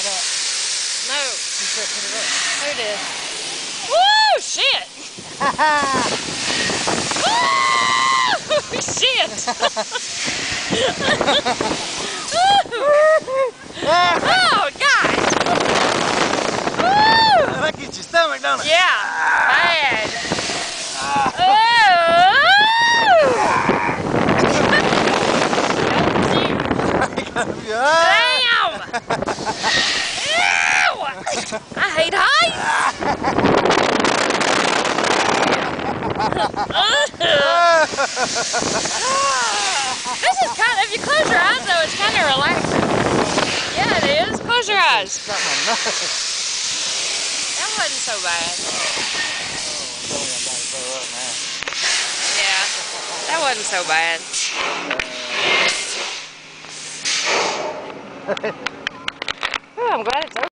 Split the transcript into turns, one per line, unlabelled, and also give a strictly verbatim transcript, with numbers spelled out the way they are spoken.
right up.
No.
She said put it up.
Who did? Woo! Shit! Woo! Shit! Oh, God! Woo!
That gets your stomach, don't it?
Yeah, bad. Oh! Damn! Ew! I hate heights. This is kind of, if you close your eyes though, it's kind of relaxing. Yeah, it is. Close your eyes. That wasn't so bad. Yeah, that wasn't so bad. Oh, I'm glad it's over.